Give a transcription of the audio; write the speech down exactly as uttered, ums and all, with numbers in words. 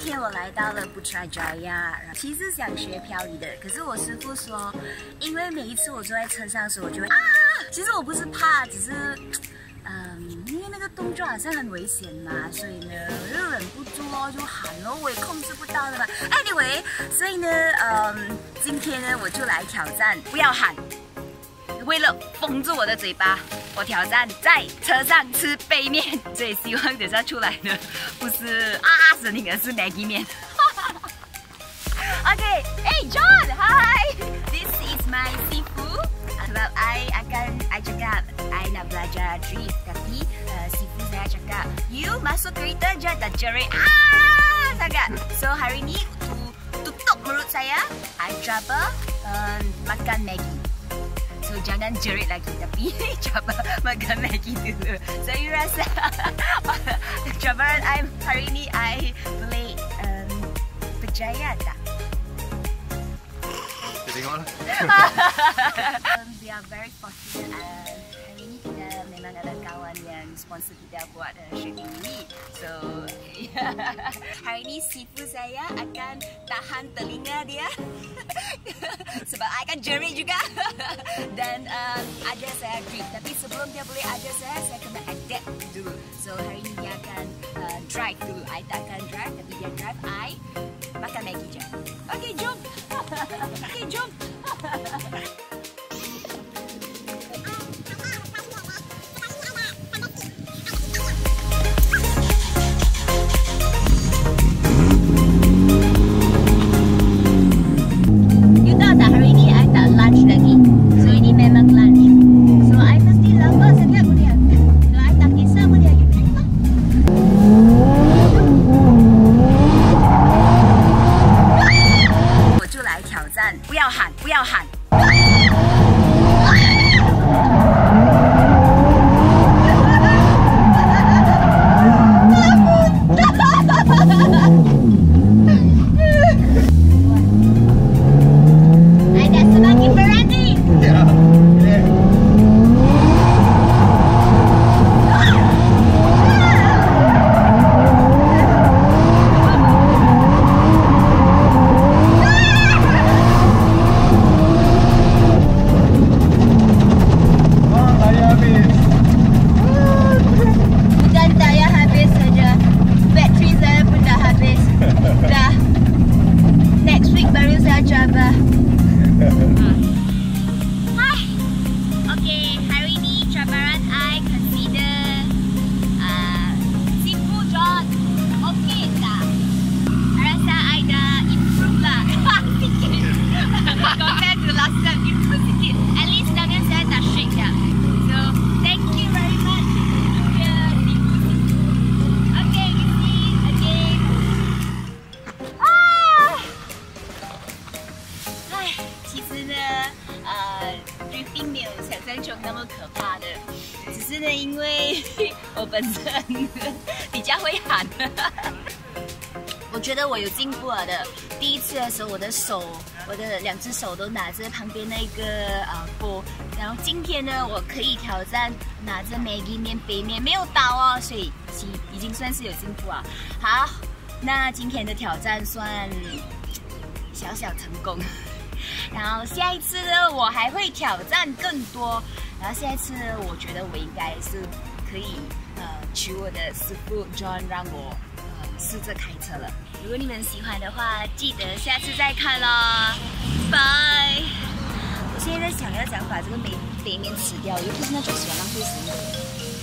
天我来到了 Putrajaya， 其实想学漂移的，可是我师傅说，因为每一次我坐在车上的时候，我就会啊，其实我不是怕，只是。 嗯，因为那个动作好像很危险嘛，所以呢，我就忍不住哦，就喊咯，我也控制不到的嘛。Anyway， 所以呢，嗯，今天呢，我就来挑战，不要喊，为了封住我的嘴巴，我挑战在车上吃杯面。所以希望等下出来的不是啊声音，而是 Maggie 面。Okay, hey John, hi. This is my seafood. Sebab I akan, I cakap, I nak belajar drift. Tapi uh, seafood saya cakap, you masuk kereta je tak jerit. Ah, sangat. So hari ni untuk tutup mulut saya, I cuba um, makan Maggie. So jangan jerit lagi, tapi cuba makan Maggie dulu. So you rasa cabaran I hari ni I boleh um, berjaya tak? Tengoklah. um, we are very fortunate and hari ini kita memang ada kawan yang sponsor kita buat uh, shooting ini. So yeah. Hari ini seafood saya akan tahan telinga dia sebab I akan jerit juga. Dan um, ajar saya grip. Tapi sebelum dia boleh ajar saya, saya kena adapt dulu. So hari ini dia akan uh, drive dulu. I tak akan drive, tapi dia drive. I makan Maggie je. Okay, jom. Okay, jom. You tahu tak hari ni I tak lunch lagi. So ini memang lunch. So I mesti lama sangat pun dia. Kalau I tak kisah pun dia, you drink lah. 我就来挑战，不要喊，不要喊。Ada semakin berani. Ya.并没有想象中那么可怕的，只是呢，因为我本身比较会喊。我觉得我有进步了的。第一次的时候，我的手，我的两只手都拿着旁边那个啊锅，然后今天呢，我可以挑战拿着 Maggie 面杯面，没有刀哦，所以已经算是有进步啊。好，那今天的挑战算小小成功。然后下一次呢，我还会挑战更多。然后下一次呢，我觉得我应该是可以呃，娶我的师傅 John 让我呃试着开车了。如果你们喜欢的话，记得下次再看啦，拜。我现在在想要怎样把这个杯杯面吃掉，又不是那种喜欢浪费食物的人。